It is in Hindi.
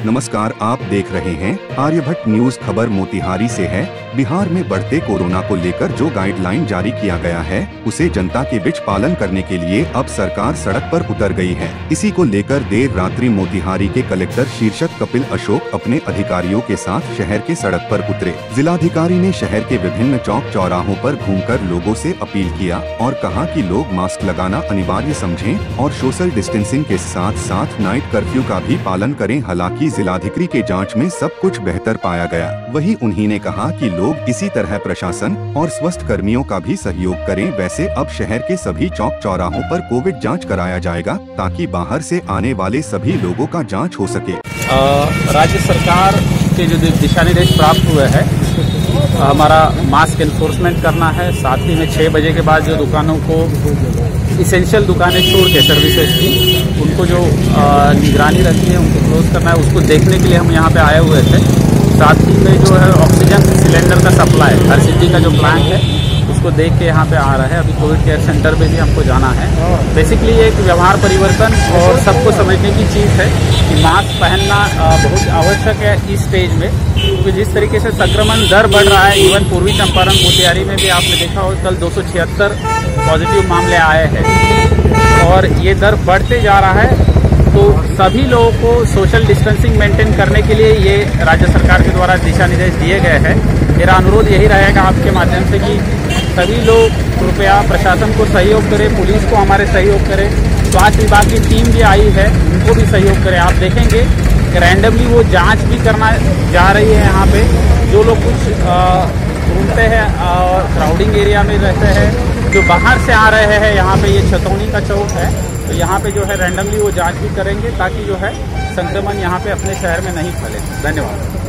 नमस्कार, आप देख रहे हैं आर्यभट्ट न्यूज। खबर मोतिहारी से है। बिहार में बढ़ते कोरोना को लेकर जो गाइडलाइन जारी किया गया है उसे जनता के बीच पालन करने के लिए अब सरकार सड़क पर उतर गई है। इसी को लेकर देर रात्रि मोतिहारी के कलेक्टर शीर्षक कपिल अशोक अपने अधिकारियों के साथ शहर के सड़क पर उतरे। जिलाधिकारी ने शहर के विभिन्न चौक चौराहों पर घूमकर लोगों से अपील किया और कहा कि लोग मास्क लगाना अनिवार्य समझें और सोशल डिस्टेंसिंग के साथ साथ नाइट कर्फ्यू का भी पालन करें। हालांकि जिलाधिकारी के जांच में सब कुछ बेहतर पाया गया। वहीं उन्होंने कहा कि लोग इसी तरह प्रशासन और स्वास्थ्य कर्मियों का भी सहयोग करें। वैसे अब शहर के सभी चौक चौराहों पर कोविड जांच कराया जाएगा ताकि बाहर से आने वाले सभी लोगों का जांच हो सके। राज्य सरकार के जो दिशा निर्देश प्राप्त हुए हैं, हमारा मास्क एनफोर्समेंट करना है। साथ ही में 6 बजे के बाद जो दुकानों को इसेंशियल दुकानें छोड़ के सर्विसेज की उनको जो निगरानी रहती है उनको क्लोज करना है। उसको देखने के लिए हम यहाँ पे आए हुए थे। साथ ही में जो है ऑक्सीजन सिलेंडर का सप्लाई हर सिटी का जो प्लान है उसको देख के यहाँ पे आ रहा है। अभी कोविड केयर सेंटर पे भी हमको जाना है। बेसिकली एक व्यवहार परिवर्तन और सबको समझने की चीज़ है कि मास्क पहनना बहुत आवश्यक है इस स्टेज में, क्योंकि जिस तरीके से संक्रमण दर बढ़ रहा है। इवन पूर्वी चंपारण मोतिहारी में भी आपने देखा हो कल 276 पॉजिटिव मामले आए हैं और ये दर बढ़ते जा रहा है। तो सभी लोगों को सोशल डिस्टेंसिंग मेंटेन करने के लिए ये राज्य सरकार के द्वारा दिशा निर्देश दिए गए हैं। मेरा अनुरोध यही रहेगा आपके माध्यम से कि सभी लोग कृपया प्रशासन को सहयोग करें, पुलिस को हमारे सहयोग करें, स्वास्थ्य विभाग की टीम भी आई है उनको भी सहयोग करें। आप देखेंगे कि रैंडमली वो जांच भी करना जा रही है। यहाँ पे जो लोग कुछ घूमते हैं और क्राउडिंग एरिया में रहते हैं, जो बाहर से आ रहे हैं, यहाँ पे ये छतौनी का चौक है, तो यहाँ पे जो है रैंडमली वो जांच भी करेंगे ताकि जो है संक्रमण यहाँ पे अपने शहर में नहीं फैले। धन्यवाद।